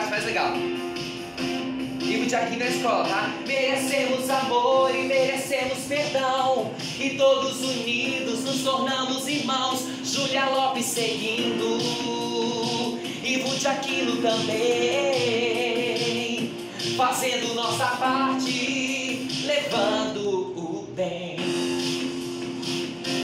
mais legal. Ivo de aqui na escola, tá? Merecemos amor e merecemos perdão, e todos unidos nos tornamos irmãos. Júlia Lopes seguindo, Ivo de Aquino também, fazendo nossa parte.